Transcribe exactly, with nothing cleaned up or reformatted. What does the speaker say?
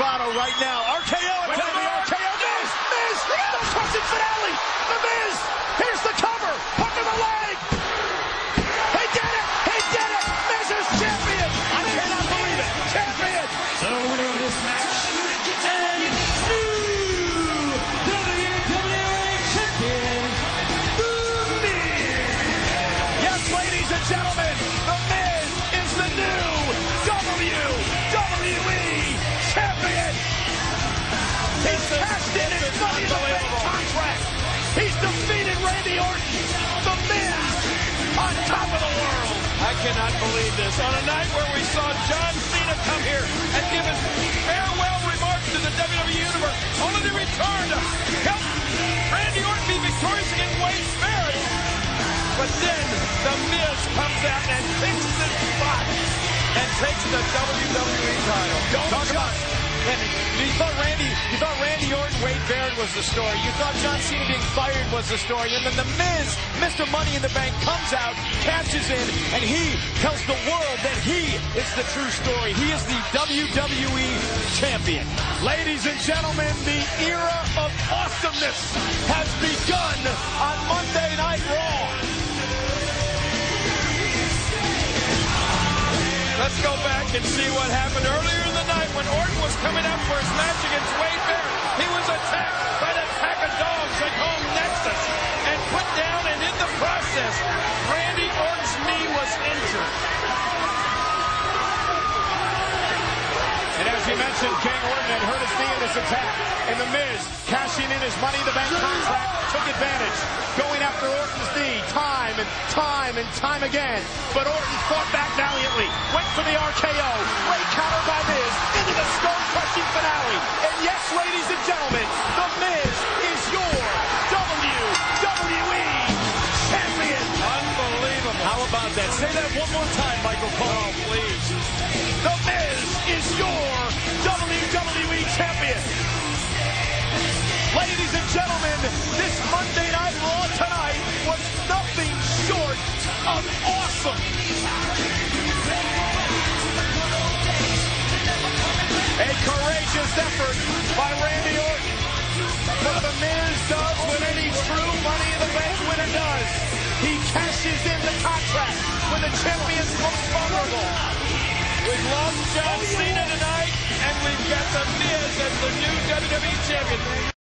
bravado right now. R K O, it's going to be R K O. Miz, Miz, no crushing finale. The Miz, here's the cover. Hook in the leg. He did it. He did it. Miz is champion. I cannot believe it. Champion. So the winner of this match and new W W E champion, The Miz. Yes, ladies and gentlemen, The Miz is the new W W E champion. He's cashed in his Money in the Bank contract. He's defeated Randy Orton. The Miz on top of the world. I cannot believe this. On a night where we saw John Cena come here and give his farewell remarks to the W W E Universe, only to return to help Randy Orton be victorious against Wade Barrett. But then The Miz comes out and takes the spot and takes the W W E title. Don't talk about it. You thought Randy, you thought Randy Orton, Wade Barrett was the story. You thought John Cena being fired was the story. And then The Miz, Mister Money in the Bank, comes out, cashes in, and he tells the world that he is the true story. He is the W W E champion. Ladies and gentlemen, the era of awesomeness has begun on Monday Night Raw. Let's go back and see what happened earlier in the night when Orton was coming up for his match against Wade Barrett. He was attacked by that pack of dogs they call Nexus and put down, and in the process, Randy Orton's knee was injured. And as you mentioned, King Orton had hurt his knee in this attack. And The Miz, cashing in his Money in the Bank contract, took advantage, going after Orton's knee time and time and time again. But Orton fought back valiantly, went for the R K O, great counter by Miz, into the skull-crushing finale. And yes, ladies and gentlemen, The Miz is your W W E champion. Unbelievable. How about that? Say that one more time, Michael Cole. Oh, please. The Miz is your W W E champion. Ladies and gentlemen, this Monday Night Raw tonight was nothing short of awesome. A courageous effort by Randy Orton. But The Miz does what any true Money in the Bank winner does. He cashes in the contract when the champion's most vulnerable. We've lost John Cena tonight, and we've got The Miz as the new W W E champion.